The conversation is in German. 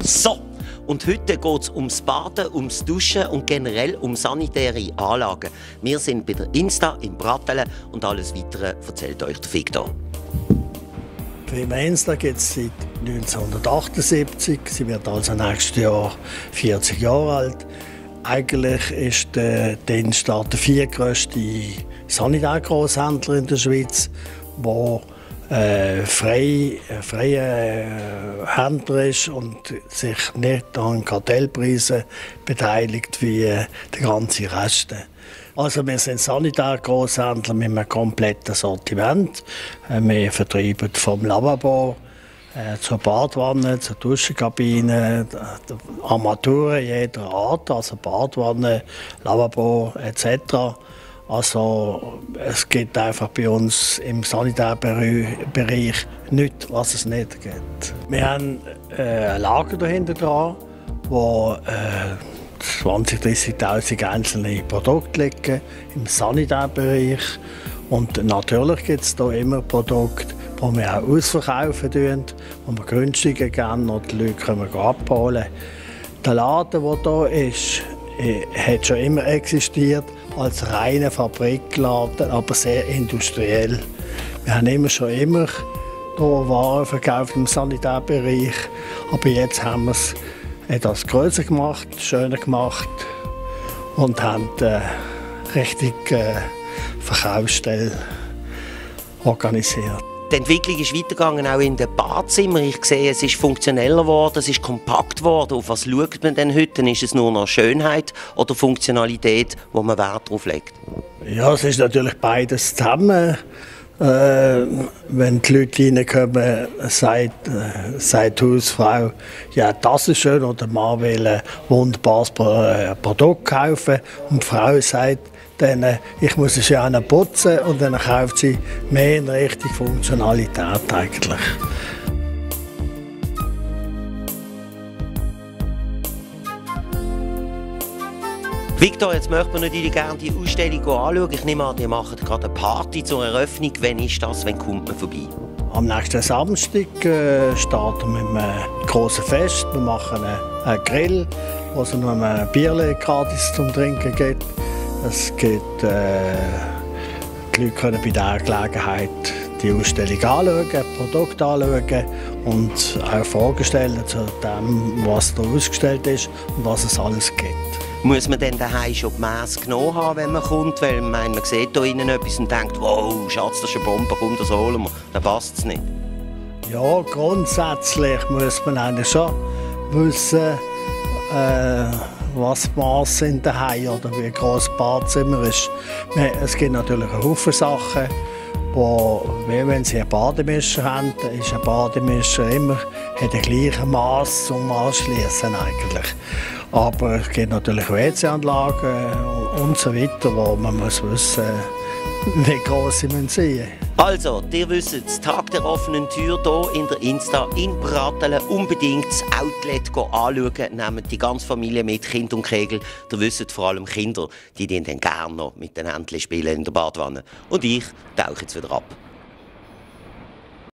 So, und heute geht es ums Baden, ums Duschen und generell um sanitäre Anlagen. Wir sind bei der Insta in Pratteln und alles Weitere erzählt euch der Victor. Die Firma Insta gibt es seit 1978. Sie wird also nächstes Jahr 40 Jahre alt. Eigentlich ist der Insta der viertgrößte Sanitärgroßhändler in der Schweiz, der freie Händler ist und sich nicht an Kartellpreisen beteiligt wie der ganze Rest. Also wir sind Sanitärgroßhändler mit einem kompletten Sortiment. Wir vertreiben vom Lavabo zur Badwanne, zur Duschenkabine, Armaturen jeder Art, also Badwanne, Lavabo etc. Also es gibt einfach bei uns im Sanitärbereich nichts, was es nicht gibt. Wir haben ein Lager dahinter dran, wo 20.000, 30.000 einzelne Produkte liegen im Sanitärbereich. Und natürlich gibt es hier immer Produkte, die wir auch ausverkaufen, die wir günstiger geben und die Leute können abholen. Der Laden, der hier ist, hat schon immer existiert als reiner Fabrikladen, aber sehr industriell. Wir haben schon immer hier Waren verkauft im Sanitärbereich, aber jetzt haben wir es etwas größer gemacht, schöner gemacht und haben richtig Verkaufsstelle organisiert. Die Entwicklung ist weitergegangen, auch in den Badezimmern. Ich sehe, es ist funktioneller geworden, es ist kompakt geworden. Auf was schaut man denn heute? Ist es nur noch Schönheit oder Funktionalität, wo man Wert darauf legt? Ja, es ist natürlich beides zusammen. Wenn die Leute reinkommen, sagt die Hausfrau, ja, das ist schön, oder der Mann will ein wunderbares Produkt kaufen und die Frau sagt dann, ich muss es ja auch putzen, und dann kauft sie mehr in Richtung Funktionalität eigentlich. Victor, jetzt möchte man natürlich gerne die Ausstellung anschauen. Ich nehme an, die machen gerade eine Party zur Eröffnung. Wann ist das? Wann kommt man vorbei? Am nächsten Samstag starten wir mit einem grossen Fest. Wir machen einen Grill, wo es noch ein Bierchen gratis zum Trinken gibt. Es gibt, die Leute können bei dieser Gelegenheit die Ausstellung anschauen, Produkte anschauen und auch Fragen stellen zu dem, was da ausgestellt ist und was es alles gibt. Muss man dann daheim schon die Messe genommen haben, wenn man kommt? Weil man sieht hier innen etwas und denkt, wow, Schatz, das ist eine Bombe, komm, das holen wir. Dann passt es nicht. Ja, grundsätzlich muss man eigentlich schon wissen, was die Maße sind daheim oder wie groß das Badezimmer ist. Es gibt natürlich einen Haufen Sachen, wie wenn Sie einen Bademischer haben, dann ist ein Bademischer immer den gleichen Maß zum Anschließen eigentlich. Aber es gibt natürlich WC-Anlagen und so weiter, wo man muss wissen, wie groß sie sein müssen. Also, ihr wisst, Tag der offenen Tür hier in der Insta in Pratteln. Unbedingt das Outlet anschauen. Nehmt die ganze Familie mit, Kind und Kegel. Ihr wisst vor allem Kinder, die dann gerne noch mit den Händchen spielen in der Badwanne. Und ich tauche jetzt wieder ab.